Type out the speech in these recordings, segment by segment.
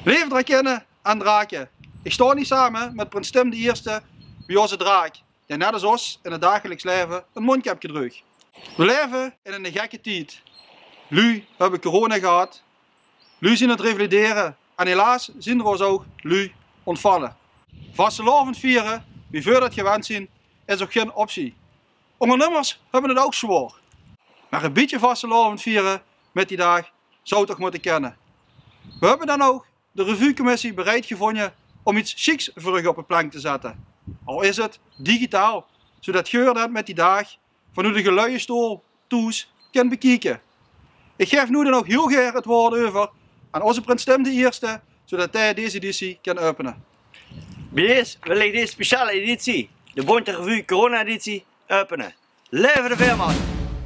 Leven drakinnen en draken. Ik sta niet samen met prins Tim de Eerste bij onze draak, die net als ons in het dagelijks leven een mondkapje draagt. We leven in een gekke tijd. Lu hebben corona gehad, lu zien het revalideren en helaas zien we ons ook lu ontvallen. Vastelavond vieren, wie voor dat gewend zijn, is ook geen optie. Ondernemers hebben het ook zwaar. Maar een beetje vastelavond vieren met die dag zou toch moeten kennen. We hebben dan ook de revuecommissie bereid gevonden om iets chics voor u op een plank te zetten. Al is het digitaal, zodat je dat met die dag van hoe de geluienstoel toes kan bekijken. Ik geef nu dan ook heel graag het woord over aan onze prins Tim de Eerste, zodat hij deze editie kan openen. Bij deze wil ik deze speciale editie, de Bonte Revue Corona editie, openen. Leven de Veerman!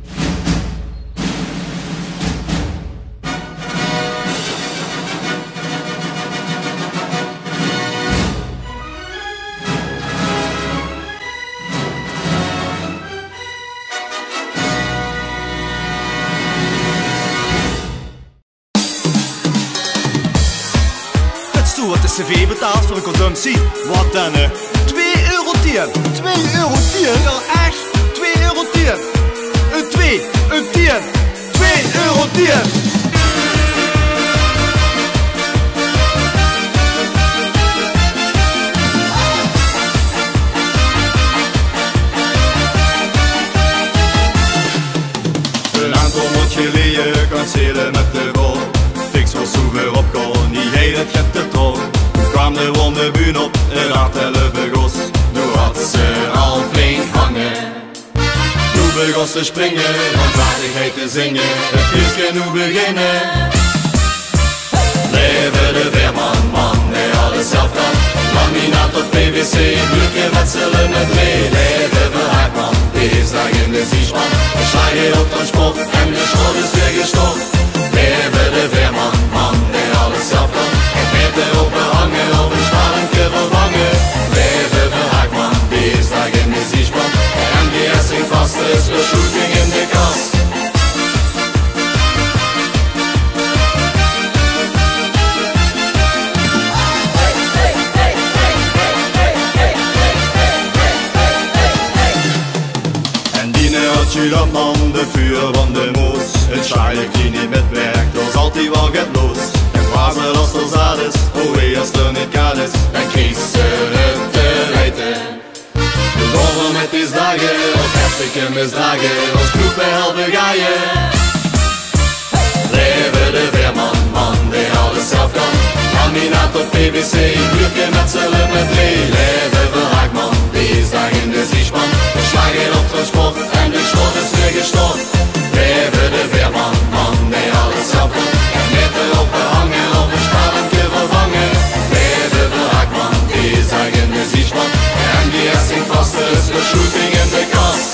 Wat de cv betaalt voor een consumptie? Wat dan? €2,10. €2,10? Ja, echt? €2,10. Een 2, een 10. €2,10. Een aantal moet geleden kan zelen met de rol. Fix was zover op kon, niet jij dat je te tol. Kwam de wonde buun op, een aantal begos. Nu had ze al flink hangen. Nu begon ze springen, van zaligheid te zingen. Het feest kan nu beginnen. Leven de Veerman, man, die alles zelf kan. Laminaat tot PVC, buurtje met zullen met mee. Leven de Haakman, deze dag in de Ziesman. We slagen op transport en de schot is weer gestort. Leven de Veerman, man, die alles zelf kan. Het meter opgehangen, op een spannendje vervangen. Leven de Haakman, deze dag in de Ziesman. En die essing vast is voor shooting in de kast. Dat man, de vuur van de moes. Het schaaier die niet met werkt, dan zal die wel get los. En waar als er zaad is, hoe als er niet kan is, dan kies ze het te weten. De over met die dagen, als heftige misdagen, als groepen helpen gaaien. Leven de Veerman, man, die alles zelf kan. Laminaat op PVC, buurtje met zullen met mee. Leven de Haakman, die is dag in de Ziesman. We slagen op transport en de schot is weer gestort. Leven de Veerman, man, die alles zelf kan. En met erop gehangen, op een spannendje vervangen. Leven de Haakman, die is dag in de Ziesman. En die essing vast is voor shooting in de kast.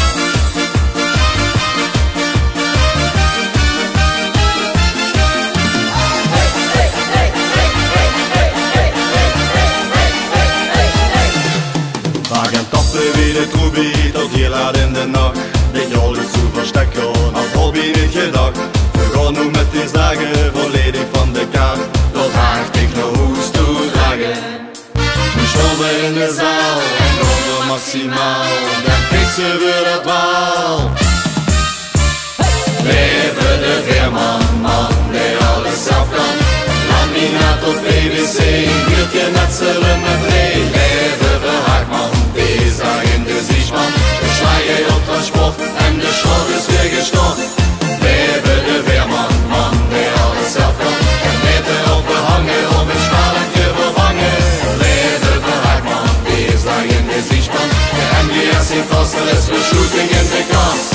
Troebie tot heel laat in de nacht. Dit jol is zo verstekken, had hobby niet gedacht. We gaan nu met deze dagen volledig van de kaart. Tot haar techno-hoes toedragen. We stonden in de zaal en over maximaal. Dan fixen we dat wel. Leven de Veerman, man, die alles zelf kan. Laminaat tot PVC, buurtje net zullen met mee. Leven de Haakman, die dag in de Ziesman. We slagen op transport en de schot is weer gestort. Leven de Veerman, man, die alles zelf kan. En met erop behangen, op een spannendje vervangen. Leven de Haakman, die dag in de Ziesman. De MGS in vaste is voor shooting in de kast.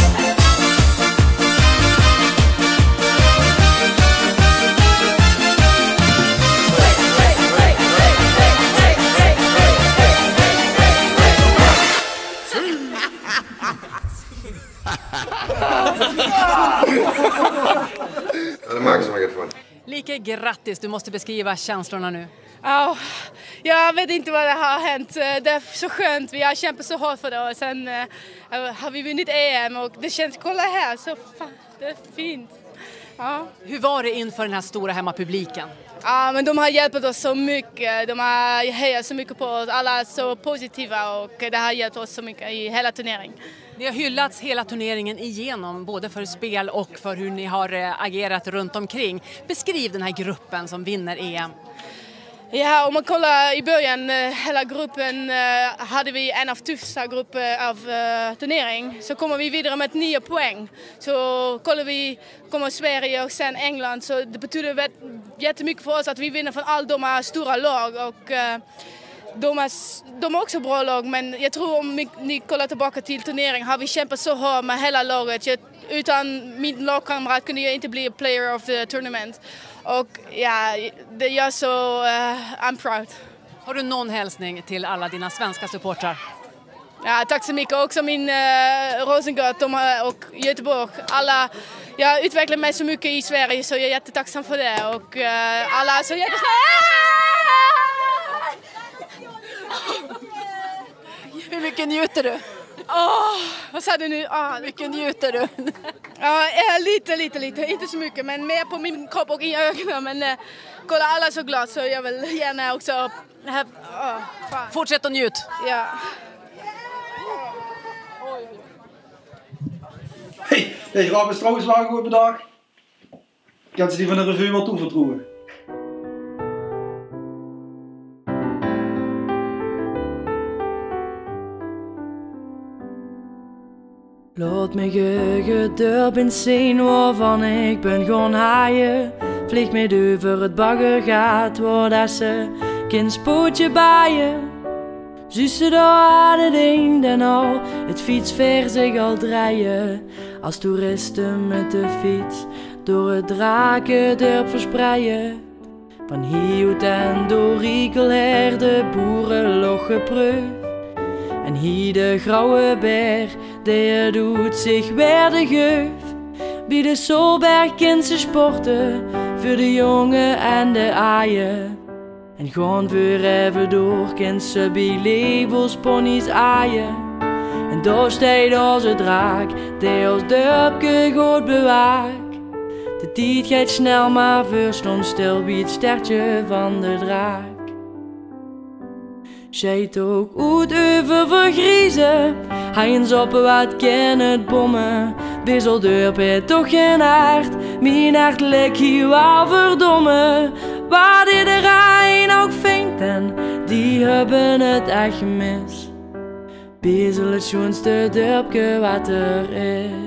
Det märks som jag får. Lika grattis, du måste beskriva känslorna nu. Ja, jag vet inte vad det har hänt. Det är så skönt, vi har kämpat så hårt för det och sen har vi vunnit EM och det känns, kolla här, så fan, det är fint. Ja. Hur var det inför den här stora hemmapubliken? Ja, men de har hjälpt oss så mycket. De har hejat så mycket på oss. Alla är så positiva och det har hjälpt oss så mycket i hela turneringen. Ni har hyllats hela turneringen igenom, både för spel och för hur ni har agerat runt omkring. Beskriv den här gruppen som vinner EM. Ja, om man kollar i början, hela gruppen hade vi en av tuffsta grupper av turnering. Så kommer vi vidare med 9 poäng. Så kommer Sverige och sen England. Så det betyder jättemycket för oss att vi vinner från alla de här stora lag. Och de är också bra lag, men jag tror om ni kollar tillbaka till turneringen har vi kämpat så hårt med hela laget. Utan min lagkamrat kunde jag inte bli player of the tournament. Och ja, det gör så I'm proud. Har du någon hälsning till alla dina svenska supportrar? Ja, tack så mycket. Också min Rosengård och Göteborg. Jag utvecklar mig så mycket i Sverige så jag är jättetacksam för det. Och alla är så Hur mycket njuter du? Vad sa du nu? Hur mycket njuter du? Ja, lite. Inte så mycket, men mer på min kropp och i ögonen. Men kolla, alla är så glada så jag vill gärna också... Fortsätt att njut. Ja. Hey, deze grap is trouwens wel een goede dag. Kan ze die van de revue wel toevertrouwen? Laat mij gedurpen zien waarvan ik ben gaan haaien. Vlieg met over het baggergat waar dat ze geen spootje baaien. Zussen daar aan het ding dan al, het fietsver zich al draaien. Als toeristen met de fiets door het Drakendorp verspreiden. Van Hieuwt en door Riekel her de boerenlog gepreut. En hier de grauwe beer, die doet zich weer de geuf. Bij de Solberg kind ze sporten, voor de jongen en de aaien. En gewoon voor even door, kind ze bij labels ponies aaien. En daar staat onze draak, die ons dorpje goed bewaakt. De tijd gaat snel, maar voor stond stil bij het stertje van de draak. Zijt ook uit over vergriezen, hij eens op wat kan het bommen. Bisseldorp heeft toch geen hart, mijn hart lijkt hier wel verdomme. Waar die de Rijn ook vindt en die hebben het echt mis. Bezel het schoonste dorpje wat er is.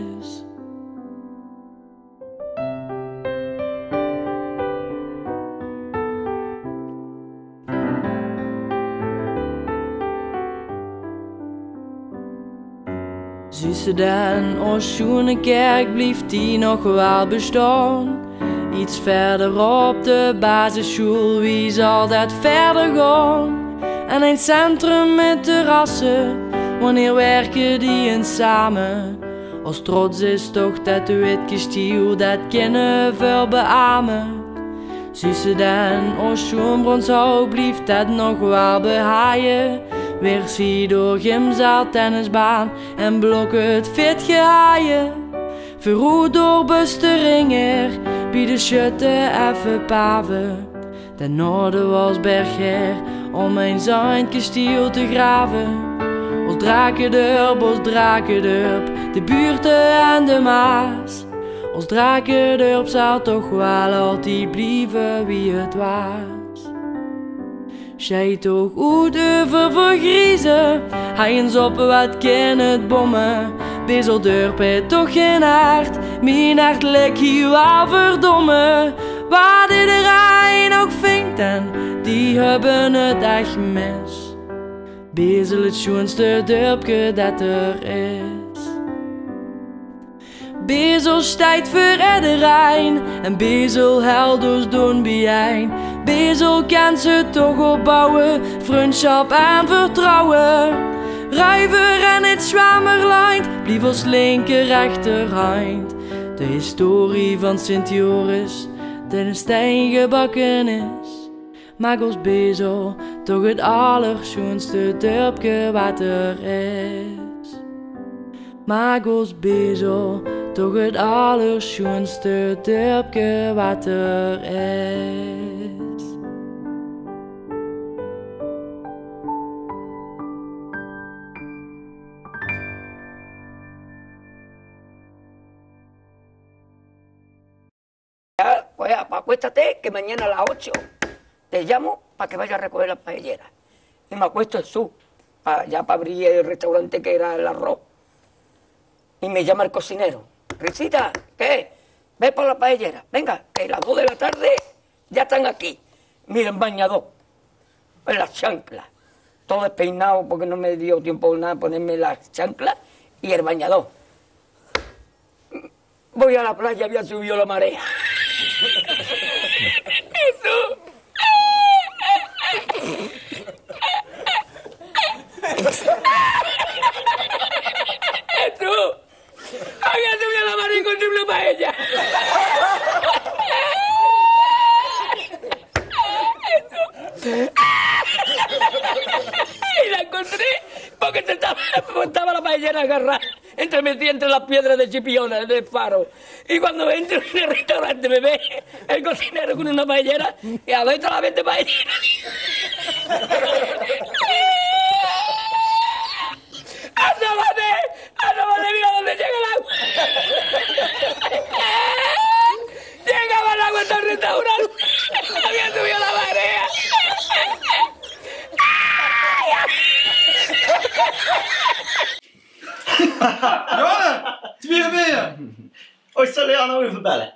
Zussen dan, ons schoene kerk blijft die nog wel bestaan. Iets verder op de basisschool, wie zal dat verder gaan? En een centrum met terrassen, wanneer werken die eens samen? Als trots is toch dat de witkestiel, dat kunnen veel beamen. Zussen dan, ons schoenbronshouw blijft dat nog wel behaaien. Weer zie door gymzaal, tennisbaan en blok het fit gehaaien. Verroed door Busteringen, bij de schutte even paven. Ten noorden was Berger, om mijn zandkestiel te graven. Ons Drakendorp, de buurten en de Maas. Ons Drakendorp zal toch wel altijd blijven wie het was. Zij toch uit over vergriezen, hij eens op wat kan het bommen. Bisseldorp heeft toch geen hart, mijn hart lijkt hier wel verdomme. Waar die de Rijn ook vindt en die hebben het echt mis. Bezel het schoonste dorpje dat er is. Bezel staat voor de Rijn en Bezel held ons doen bijeen. Bezel kan ze toch opbouwen, vriendschap en vertrouwen. Ruiver en het Zwamerland, blijf als linker rechterhand. De historie van Sint-Joris, dat in steen gebakken is. Maak ons Bezel toch het allerschoonste dorpje wat er is. Maak ons Bezel toch het allerschoonste dorpje wat er is. Para acuéstate que mañana a las 8 te llamo para que vayas a recoger las paelleras. Y me acuesto en su, ya para abrir el restaurante que era el arroz. Y me llama el cocinero. Risita, ¿qué? Ve por la paellera. Venga, que a las 2 de la tarde ya están aquí. Miren, bañador, en las chanclas. Todo despeinado porque no me dio tiempo nada ponerme las chanclas y el bañador. Voy a la playa, había subido la marea. Jesús. Jesús. Había subido la marea y encontré una paella. Y la encontré porque estaba la paellera agarrada metida entre las piedras de Chipiona del faro. Y cuando entro en el restaurante me ve el cocinero con una paellera y adentro la 20 paelleras. ¡Asómate, mira dónde llega el agua! Llegaba el agua hasta el restaurante. Había subido la marea. Jonne, 2 meer. Ik zal je nog even bellen.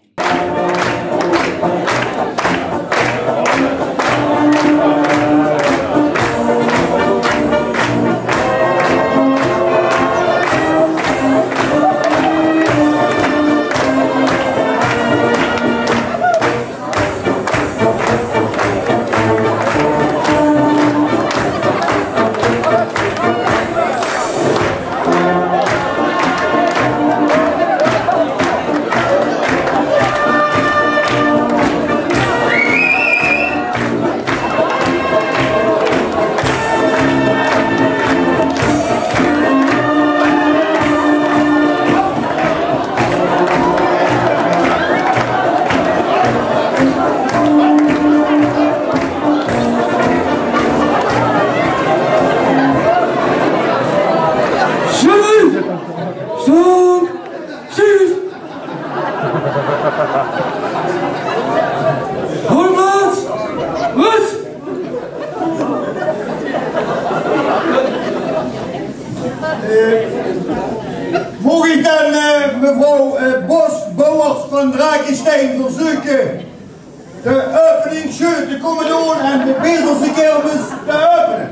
Mocht ik dan mevrouw Bosbouwers van Drakensteen verzoeken de openingsshow te komen doen en de Bezelse kermis te openen?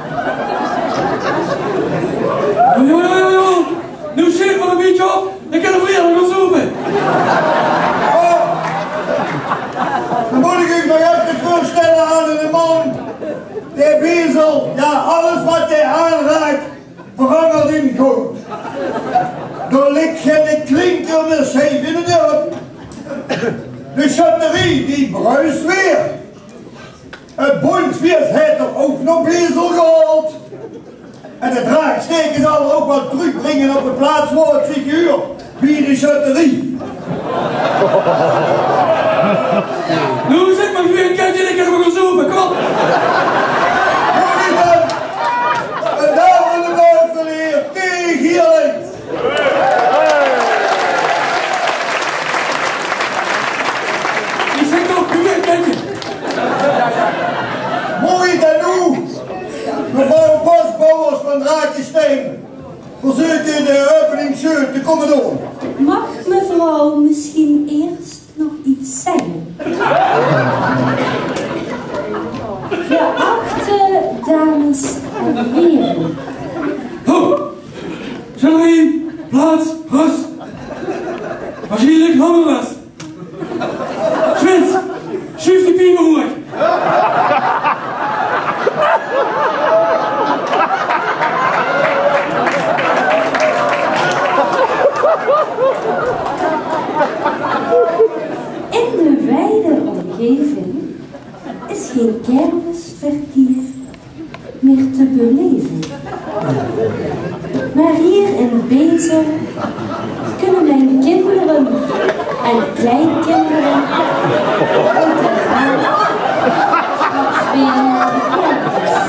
Jo, nu zit maar een beetje op, ik kan er weer gaan zoeken. Dan moet ik u nog even voorstellen aan de man, de Bezel, ja alles wat hij aanraakt verandert in goud. Er ligt geen klinker meer scheef in het dorp. De chatterie die bruist weer. Het bondsweers heeft er ook nog Bezel gehaald. En de draaksteken zal ook wat terugbrengen op het plaatswoord figuur wie de chatterie. Nu zeg maar weer een keertje en ik ga gaan zoeken, kom op. En daar van de boven weer tegen hier links. Je zegt toch weer een keertje. Mooi dan nu, mevrouw Bosbouwers van Drakensteen, verzoeken de openingsshow te komen doen. Mag mevrouw misschien eerst nog iets zeggen? Geachte dames en heren. Ho! Sorry, plaats, rust. Waarschijnlijk hammer was. Schwitz, schuif die piemen hoor. In de wijde omgeving is geen kermisvertier meer te beleven. Maar hier in Bezel kunnen wij en kleinkinderen uit de raam weer naar de kermis.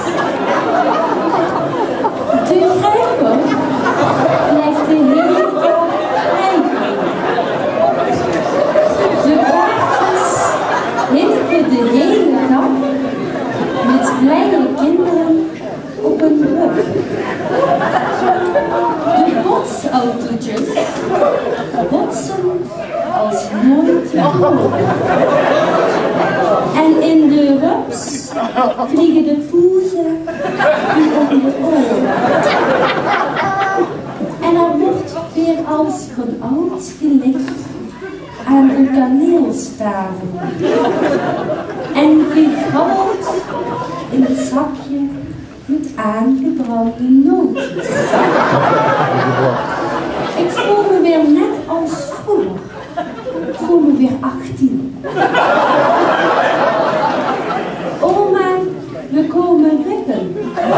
De ruiker blijft de hele dag rijden. De paardjes hinken de hele dag met blije kinderen op een rug. De botsautootjes botsen als nooit tevoren. En in de rups vliegen de poezen die om de oren. En er wordt weer als vanouds gelicht aan de kaneelstaven. En gegrabbeld in het zakje met aangebrande nootjes. Ik voel me weer net als vroeger. Ik voel me weer 18. Oma, we komen wippen.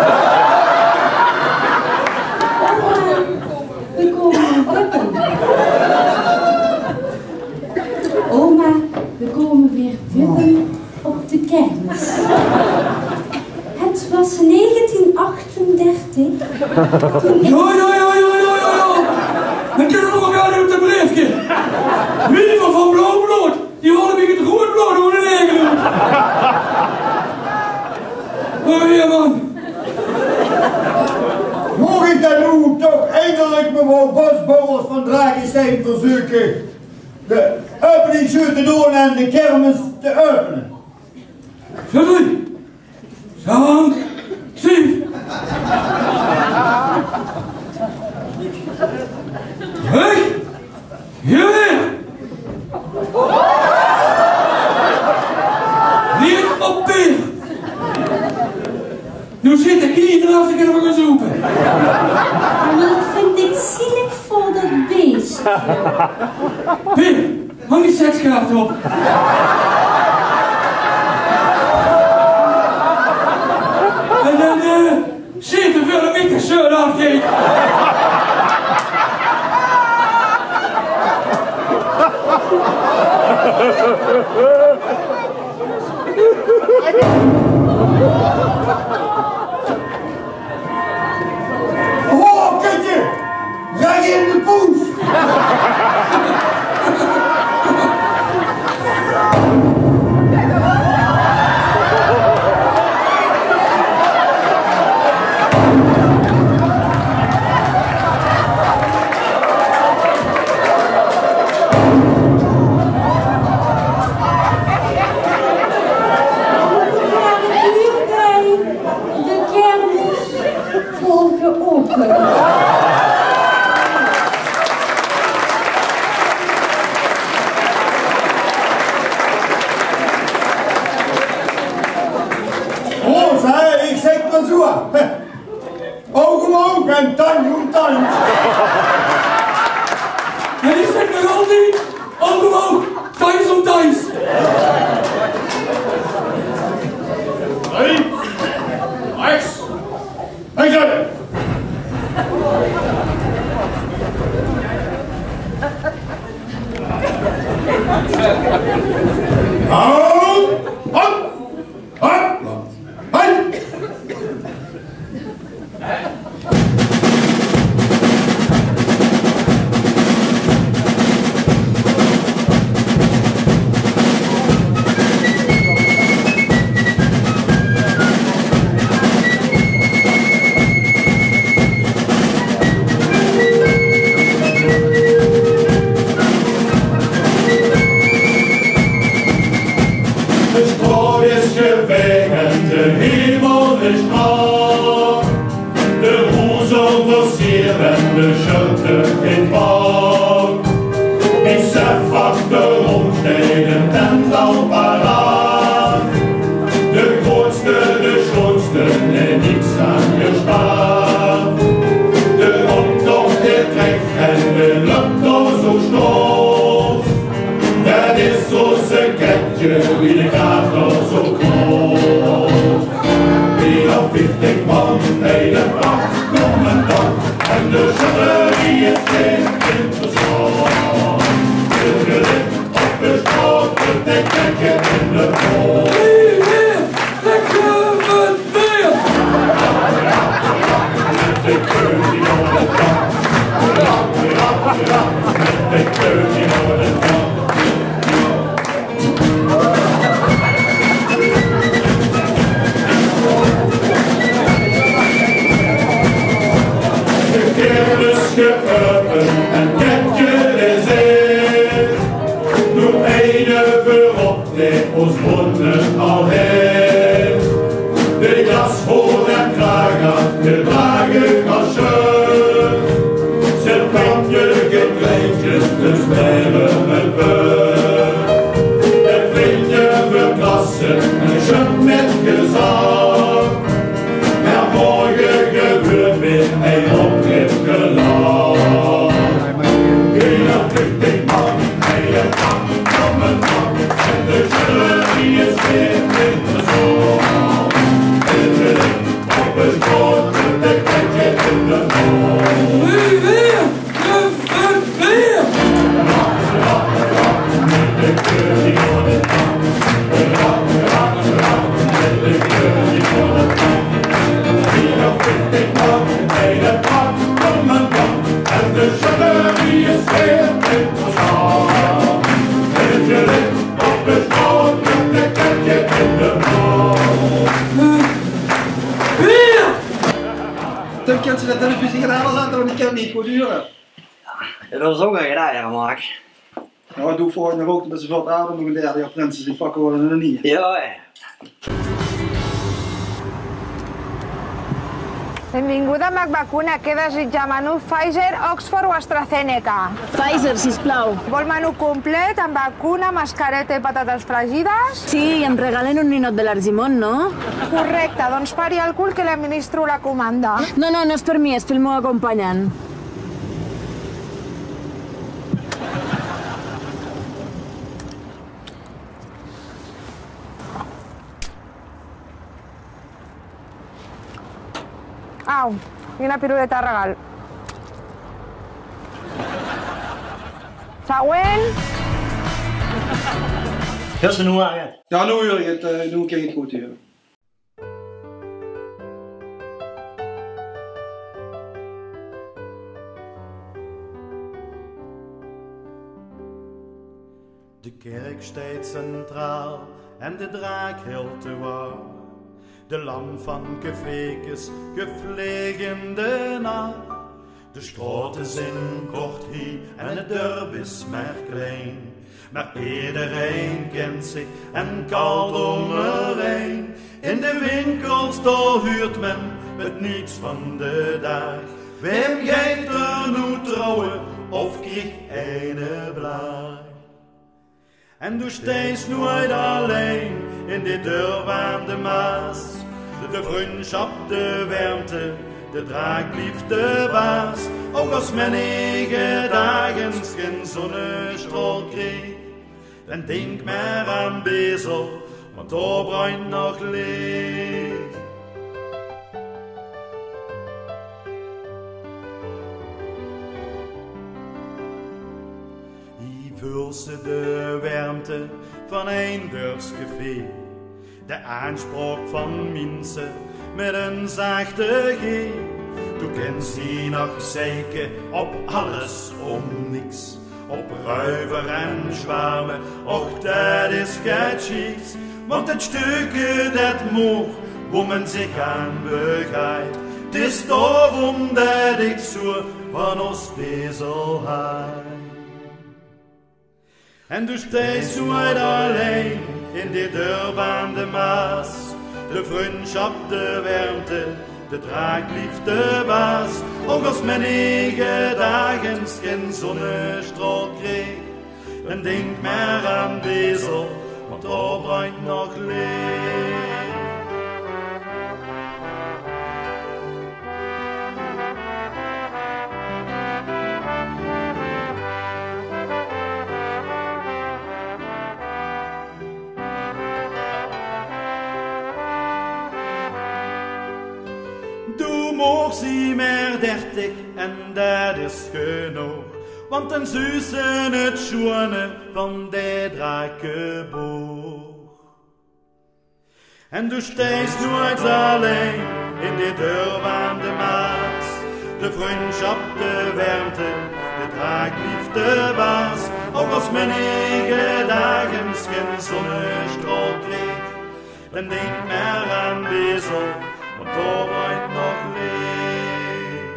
Oma, we komen wippen. Oma, we komen weer wippen op de kermis. Het was 1938. Jo. Dan kunnen we nog elkaar op de briefje. Wie van blauw bloed, die hadden een beetje het rood bloed hoe de negen doet. Oh ja man. Mag ik dan nu toch eindelijk mevrouw Bosbouwers van Drakenstein verzoeken de openingsuur te doen en de kermis te openen? Sorry. Sam, Steve. Hey, jullie. Niet op peer. Nu zit ik hier eraf te kunnen gaan zoeken. Maar dat vind ik zielig voor dat beest. Peer, hang die sekskaart op. En dan zeker veel met de shirt afgeven. Oh, kindje! Rij in de poes! Oog om oog en tand om tand. En ik zeg nog altijd, oog om oog, thuis om thuis. Ready? Rechts. Rechts uit. Hou! Hop! Hop! Hop! De schulte in Bad. Ik zef achter omsteden en dan paraat. De grootste, de schoonste en niets aan je staat. De optocht de trek en de lucht zo stoot. Dat is zo'n secretje, wie de gaat zo groot. Wie al 50 man bij de pracht komen dan. En de jury is geen interessant. niet goed duren. Ja, dat is ook een gedaan, Mark. Ja, doe voor nog ook met z'n valt adem nog een derde jaar prinses die pakken worden er niet. Ja, ja. Benvinguda amb vacuna. Què desitja? Menú Pfizer, Oxford o AstraZeneca? Pfizer, sisplau. Vol menú complet amb vacuna, mascareta i patates fregides? Sí, i em regalen un ninot de l'Argimon, no? Correcte, doncs pari el cul que li administro la comanda. No, no, no és per mi, és pel meu acompanyant. Au, i una piruleta de regal. Següent. Ja, ze nu aan. Ja, nu hoor je het, nu krijg je het goed hier. De kerk steeds centraal en de draak heel te warm. De lam van Kefekes gevliegende nacht. De straat is in kort hier en het dorp is maar klein. Maar iedereen kent zich en kalt omheen. In de winkels daar huurt men het niets van de dag. Wem gaat er nu trouwen of krijgt een blaar? En du steeds nooit alleen in dit dorp aan de Maas. De vriendschap, de warmte, de draak blijft de baas. Ook als men 9 dagen geen zonnestraal kreeg. Dan denk maar aan Bezel, want daar brandt nog licht. Voel ze de warmte van een dorpscafé. De aanspraak van mensen met een zachte G. Du kent ze nog zeker op alles om niks. Op ruiver en zwarme, och dat is geen chics. Want het stukje dat moog, wo men zich aan begrijpt. Het is daarom dat ik zo van ons Bezel haal. En du steeds nooit alleen in dit dorp aan de Maas. De vriendschap, de warmte, de draak blijft de baas. Ook als men 9 dagen geen zonnestraal kreeg. Men denkt maar aan Bezel, want daar brandt nog licht. Mocht ze maar 30 en dat is genoeg. Want dan zussen het schoenen van de drakenboog. En du steeds nooit alleen in dit dorp aan de Maas. De vriendschap, de warmte, de draak blijft de baas. Ook als men 9 dagen geen zonnestraal kreeg. Dan denk maar aan Bezel, want daar brandt nog licht.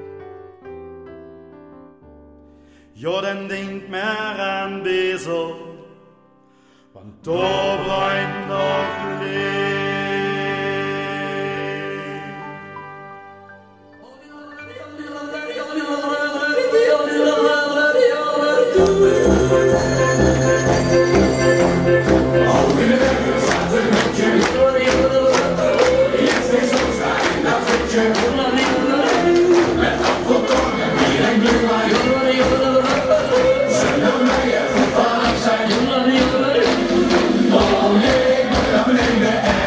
Ja, dan denk maar aan Bezel, want daar brandt nog licht. Oh, yeah,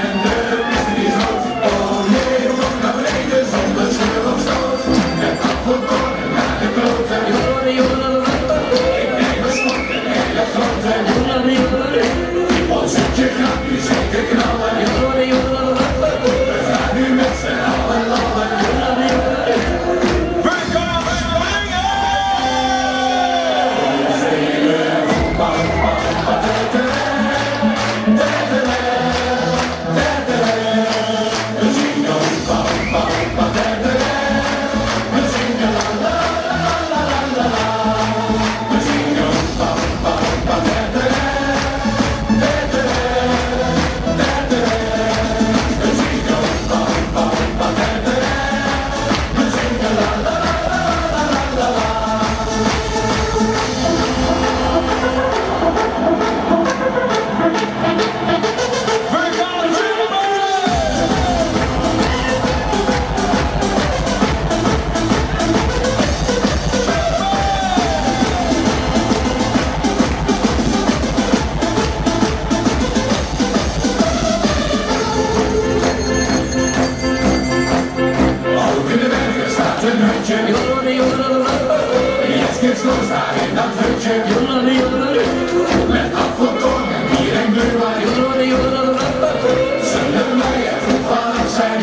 daar in dat hutje. Met afvalkorn en bier en gluwijn. Zullen wij er goed vanaf zijn?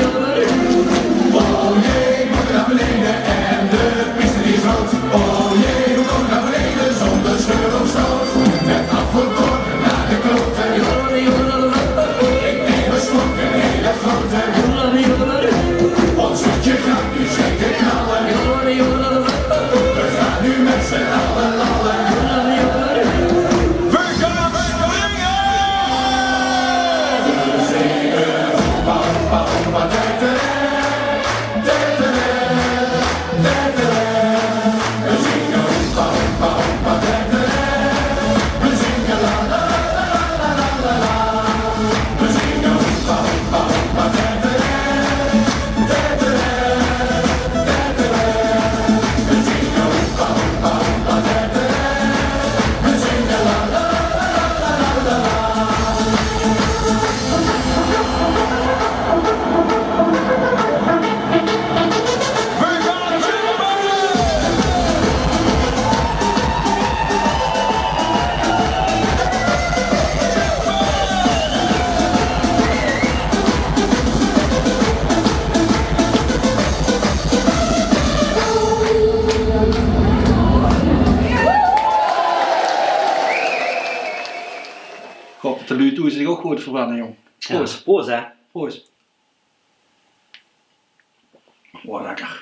Oh jee, we moeten naar beneden en de piste die is rood. Oh jee, we komen naar beneden zonder scheur of stoot. Met afvalkorn naar de kloten. Ik neem een slok, een hele grote. Ons hutje gaat nu zeker knallen. We gaan nu met z'n allen lallen. We gaan springen! We zingen pa pa pa tetere, tetere, tetere. We zingen pa pa pa tetere. We zingen la la la la la la la. We zingen pa pa pa tetere. De lui toe zich ook goed verbranden, jong. Proost. Ja, proost, hè? Proost. Oh, lekker.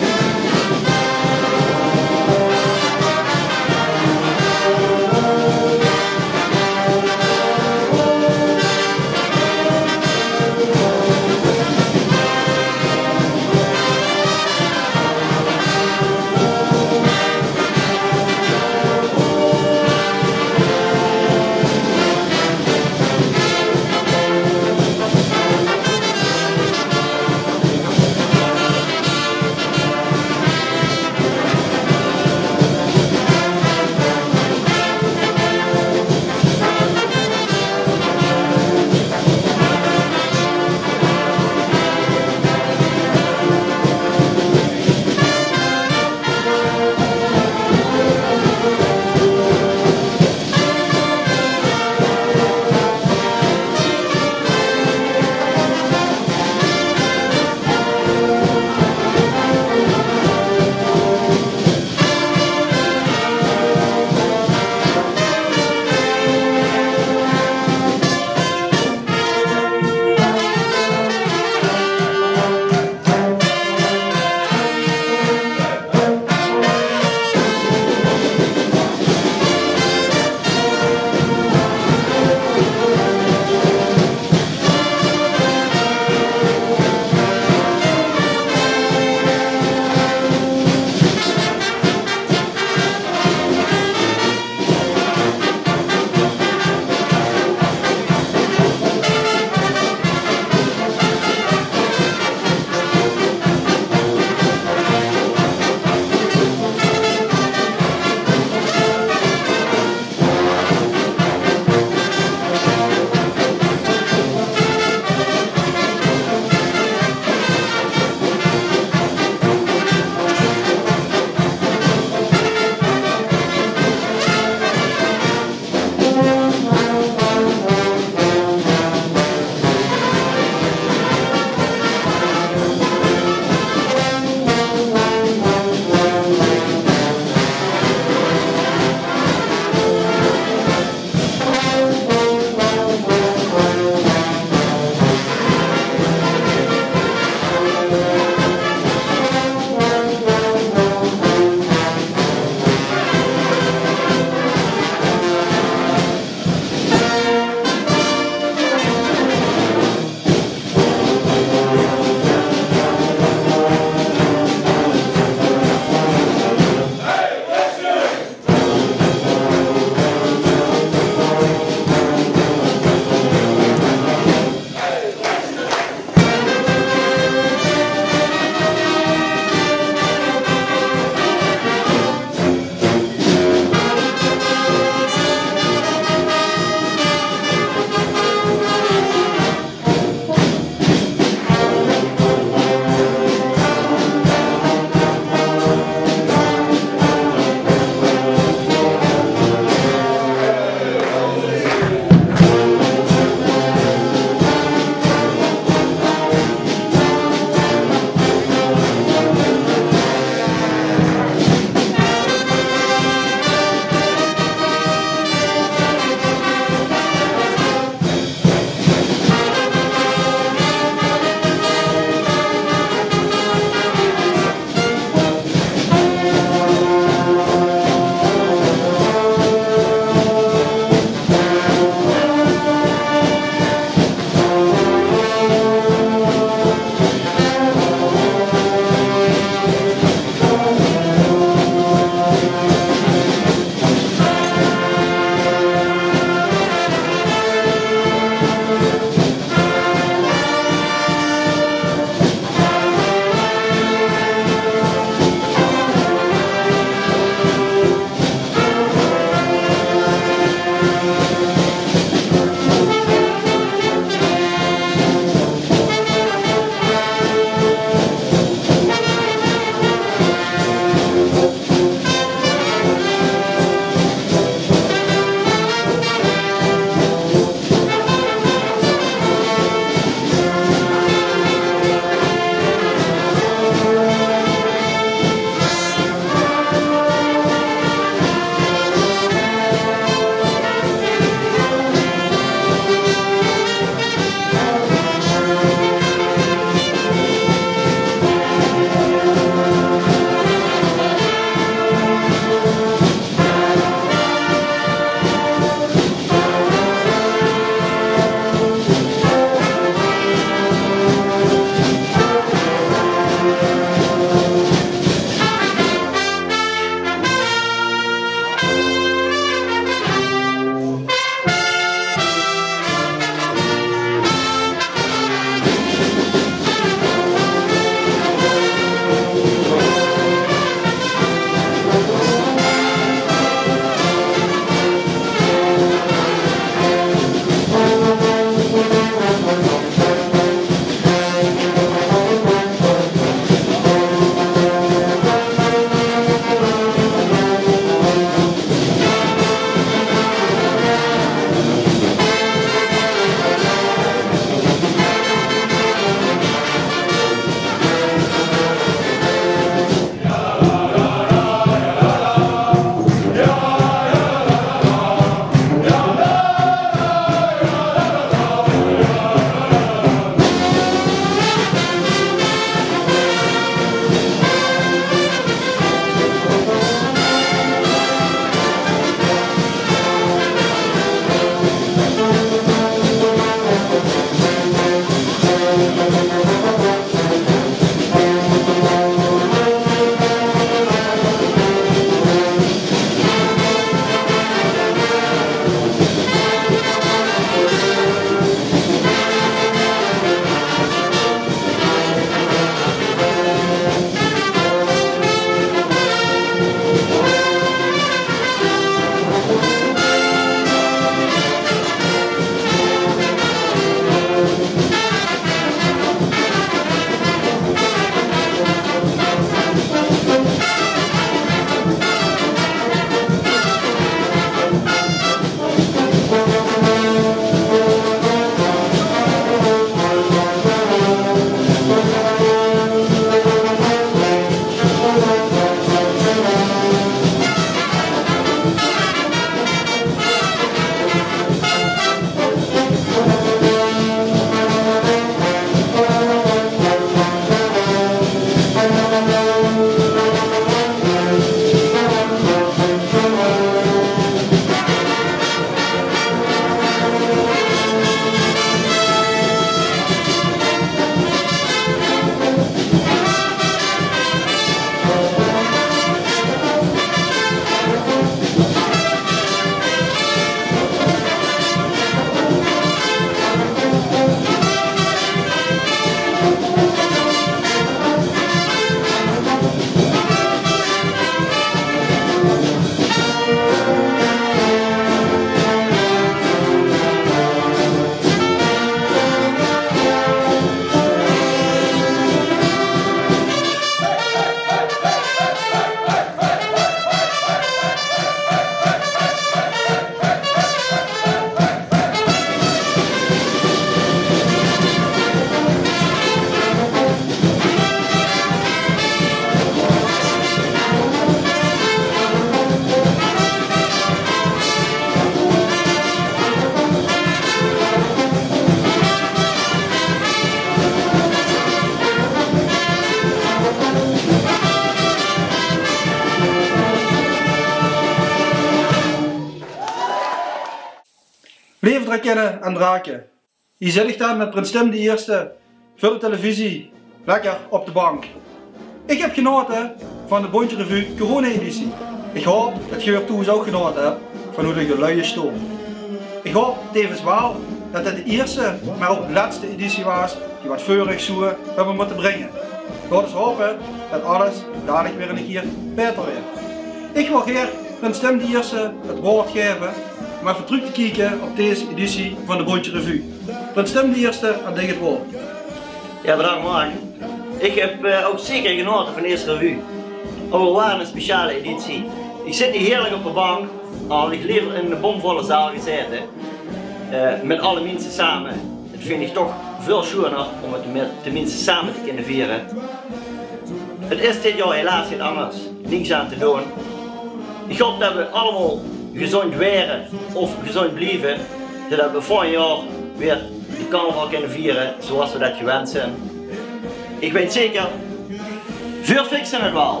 Leven drakennen en draken. Hier zit ik dan met Prins Tim de Eerste voor de televisie, lekker op de bank. Ik heb genoten van de Bondje Revue corona-editie. Ik hoop dat je er toen ook genoten hebt van hoe de geluiden stoom. Ik hoop tevens wel dat dit de eerste, maar ook de laatste editie was die wat vurig zoeken hebben moeten brengen. Laten we hopen dat alles dadelijk weer een keer beter wordt. Ik wil graag Prins Tim de Eerste het woord geven om even terug te kijken op deze editie van de Bondje Revue. Prins Tim de Eerste, aan dig het woord. Ja, bedankt Mark. Ik heb ook zeker genoten van deze revue. Maar we waren een speciale editie. Ik zit hier heerlijk op de bank, al ik liever in een bomvolle zaal gezeten. Met alle mensen samen. Dat vind ik toch veel schoner om het tenminste samen te kunnen vieren. Het is dit jaar helaas niet anders. Niks aan te doen. Ik hoop dat we allemaal gezond waren of gezond blijven. Zodat we volgend jaar weer de carnaval kunnen vieren zoals we dat gewend zijn. Ik weet zeker, veel fixen het wel.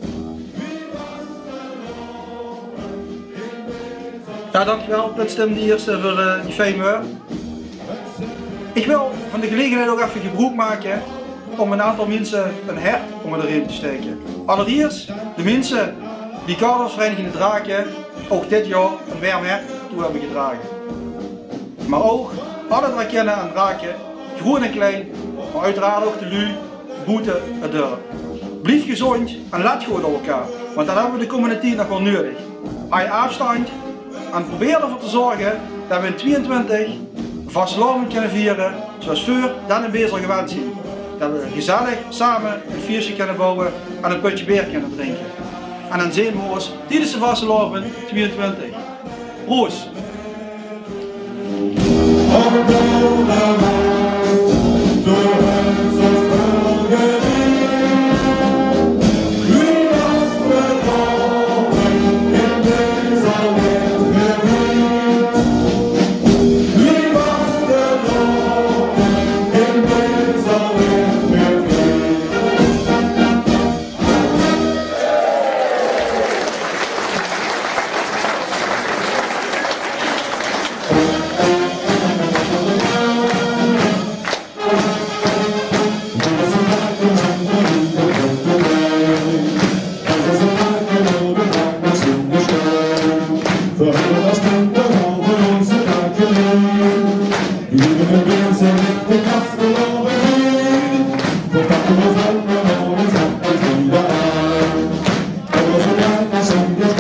Ja, dankjewel Prins Tim de Eerste voor die fijne woorden. Ik wil van de gelegenheid ook even gebruik maken om een aantal mensen een hart om erin te steken. Allereerst de mensen die Carnavalsvereniging de Draken ook dit jaar een warm hart toe hebben gedragen. Maar ook alle drakennen en draken, groen en klein, maar uiteraard ook de lui, boete en dorp. Blijf gezond en laat gewoon door elkaar, want dat hebben we de komende tijd nog wel nodig. Hou afstand en probeer ervoor te zorgen dat we in 2022 vastelavond kunnen vieren zoals voor dan in Bezel gewend zijn. Dat we gezellig samen een feestje kunnen bouwen en een putje bier kunnen drinken. En dan zien we ons tijdens de vastelavond 22. Proost! Thank you.